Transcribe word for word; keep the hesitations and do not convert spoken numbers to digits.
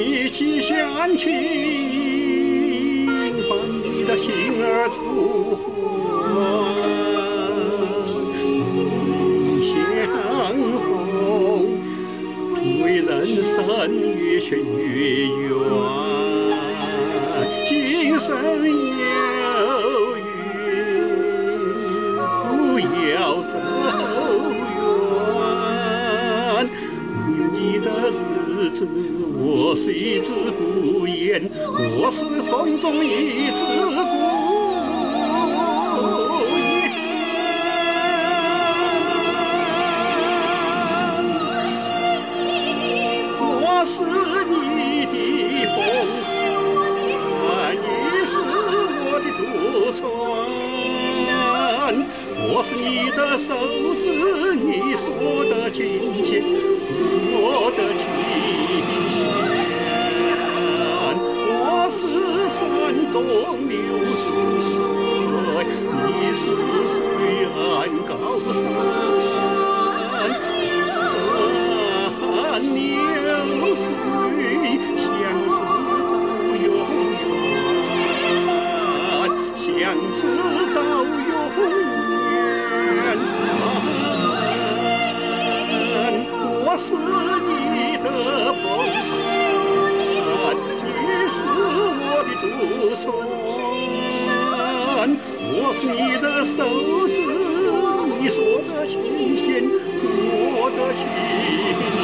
一起相亲，把你的心儿触还。相逢对人生越缺越远。 今生有缘，不要走远。你的日子我虽知不言，我是风中一只孤雁。我是你的风。 渡船，我是你的手指，你说的琴弦，我的琴弦。我是山中流水，你是水岸高山。山流水，相知到永远。 相知到永远，我是你的风帆，你是我的渡船，我是你的手指，你说的琴弦，我的琴。